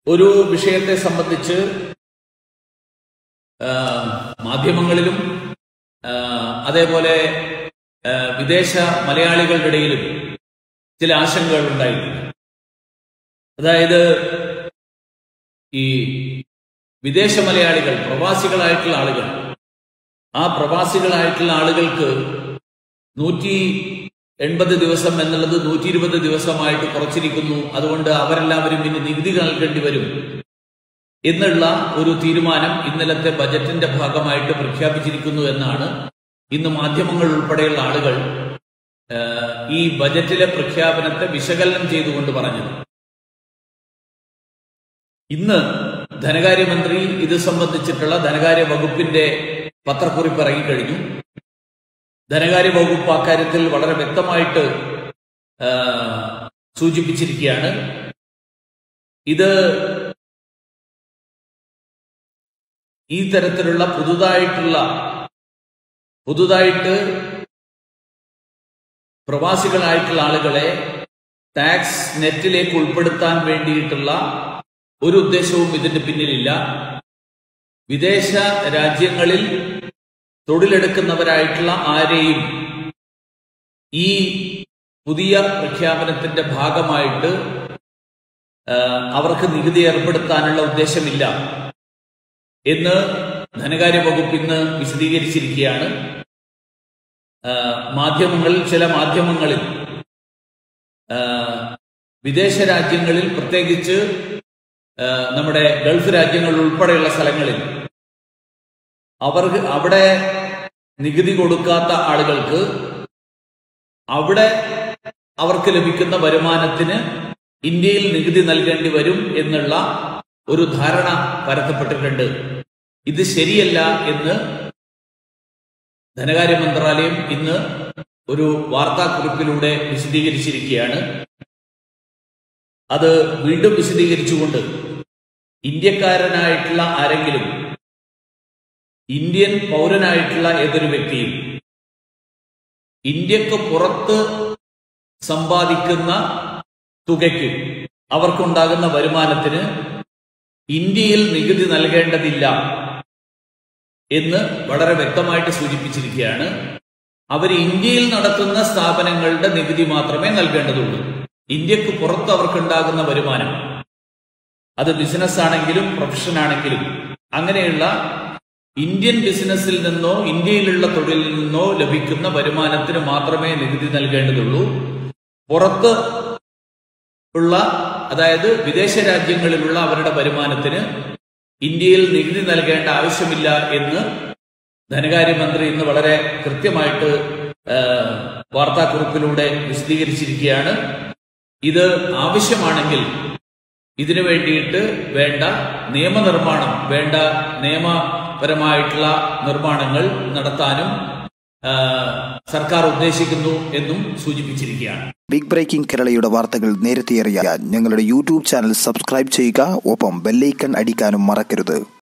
ഒരു വിഷയത്തെ സംബന്ധിച്ച് മാധ്യമങ്ങളിലും അതേപോലെ വിദേശ മലയാളികളുടെ ഇടയിലും ചില ആശങ്കകൾ ഉണ്ടായിട്ടുണ്ട്. അതായത് ഈ വിദേശ മലയാളികൾ, പ്രവാസികളായിട്ടുള്ള ആളുകൾ, ആ പ്രവാസികളായിട്ടുള്ള ആളുകൾക്ക് 180 ദിവസം എന്നുള്ളത് 120 ദിവസമായിട്ട് കുറച്ചിരിക്കുന്നു. അതുകൊണ്ട് അവരെല്ലാവരും ഇനി നികുതി നൽകേണ്ടി വരും എന്നുള്ള ഒരു തീരുമാനം ഇന്നലത്തെ ബജറ്റിന്റെ ഭാഗമായിട്ട് പ്രഖ്യാപിച്ചിരിക്കുന്നു എന്നാണ് ഇന്ന് മാധ്യമങ്ങൾ ഉൾപ്പെടെയുള്ള ആളുകൾ ഈ ബജറ്റിലെ പ്രഖ്യാപനത്തെ വിശകലനം ചെയ്തുകൊണ്ട് പറഞ്ഞത്. ഇന്ന് ധനകാര്യമന്ത്രി ഇത് സംബന്ധിച്ചിട്ടുള്ള ധനകാര്യ വകുപ്പിന്റെ പത്രക്കുറിപ്പ് ഇറങ്ങിക്കഴിഞ്ഞു. ധനകാര്യ വകുപ്പ് അക്കാര്യത്തിൽ വളരെ വ്യക്തമായിട്ട് സൂചിപ്പിച്ചിരിക്കുകയാണ്. ഇത് ഈ തരത്തിലുള്ള പുതുതായിട്ട് പ്രവാസികളായിട്ടുള്ള ആളുകളെ ടാക്സ് നെറ്റിലേക്ക് ഉൾപ്പെടുത്താൻ വേണ്ടിയിട്ടുള്ള ഒരു ഉദ്ദേശവും ഇതിന്റെ പിന്നിലില്ല. വിദേശ രാജ്യങ്ങളിൽ തൊഴിലെടുക്കുന്നവരായിട്ടുള്ള ആരെയും ഈ പുതിയ പ്രഖ്യാപനത്തിന്റെ ഭാഗമായിട്ട് അവർക്ക് നികുതി ഏർപ്പെടുത്താനുള്ള ഉദ്ദേശമില്ല എന്ന് ധനകാര്യ വകുപ്പ് ഇന്ന് വിശദീകരിച്ചിരിക്കുകയാണ്. ചില മാധ്യമങ്ങളിൽ വിദേശ രാജ്യങ്ങളിൽ, പ്രത്യേകിച്ച് നമ്മുടെ ഗൾഫ് രാജ്യങ്ങൾ ഉൾപ്പെടെയുള്ള സ്ഥലങ്ങളിൽ അവിടെ നികുതി കൊടുക്കാത്ത ആളുകൾക്ക് അവിടെ അവർക്ക് ലഭിക്കുന്ന വരുമാനത്തിന് ഇന്ത്യയിൽ നികുതി നൽകേണ്ടി വരും എന്നുള്ള ഒരു ധാരണ പരത്തപ്പെട്ടിട്ടുണ്ട്. ഇത് ശരിയല്ല എന്ന് ധനകാര്യ മന്ത്രാലയം ഇന്ന് ഒരു വാർത്താക്കുറിപ്പിലൂടെ വിശദീകരിച്ചിരിക്കുകയാണ്. അത് വീണ്ടും വിശദീകരിച്ചുകൊണ്ട് ഇന്ത്യക്കാരനായിട്ടുള്ള ആരെങ്കിലും, ഇന്ത്യൻ പൗരനായിട്ടുള്ള ഏതൊരു വ്യക്തിയും ഇന്ത്യക്ക് പുറത്ത് സമ്പാദിക്കുന്ന തുകയ്ക്ക്, അവർക്കുണ്ടാകുന്ന വരുമാനത്തിന് ഇന്ത്യയിൽ നികുതി നൽകേണ്ടതില്ല എന്ന് വളരെ വ്യക്തമായിട്ട് സൂചിപ്പിച്ചിരിക്കുകയാണ്. അവർ ഇന്ത്യയിൽ നടത്തുന്ന സ്ഥാപനങ്ങളുടെ നികുതി മാത്രമേ നൽകേണ്ടതുള്ളൂ. ഇന്ത്യക്ക് പുറത്ത് അവർക്കുണ്ടാകുന്ന വരുമാനം, അത് ബിസിനസ് ആണെങ്കിലും പ്രൊഫഷൻ ആണെങ്കിലും, അങ്ങനെയുള്ള ഇന്ത്യൻ ബിസിനസ്സിൽ നിന്നോ ഇന്ത്യയിലുള്ള തൊഴിലിൽ നിന്നോ ലഭിക്കുന്ന വരുമാനത്തിന് മാത്രമേ നികുതി നൽകേണ്ടതുള്ളൂ. പുറത്ത് ഉള്ള, അതായത് വിദേശ രാജ്യങ്ങളിലുള്ള അവരുടെ വരുമാനത്തിന് ഇന്ത്യയിൽ നികുതി നൽകേണ്ട ആവശ്യമില്ല എന്ന് ധനകാര്യമന്ത്രി ഇന്ന് വളരെ കൃത്യമായിട്ട് വാർത്താക്കുറിപ്പിലൂടെ വിശദീകരിച്ചിരിക്കുകയാണ്. ഇത് ആവശ്യമാണെങ്കിൽ ഇതിനു വേണ്ടിയിട്ട് വേണ്ട നിയമപരമായിട്ടുള്ള നിർമ്മാണങ്ങൾ നടത്താനും സർക്കാർ ഉദ്ദേശിക്കുന്നു എന്നും സൂചിപ്പിച്ചിരിക്കുകയാണ്. ബിഗ് ബ്രേക്കിംഗ് കേരളയുടെ വാർത്തകൾ നേരത്തെ അറിയാൻ ഞങ്ങളുടെ യൂട്യൂബ് ചാനൽ സബ്സ്ക്രൈബ് ചെയ്യുക. ഒപ്പം ബെല്ലൈക്കൺ അടിക്കാനും മറക്കരുത്.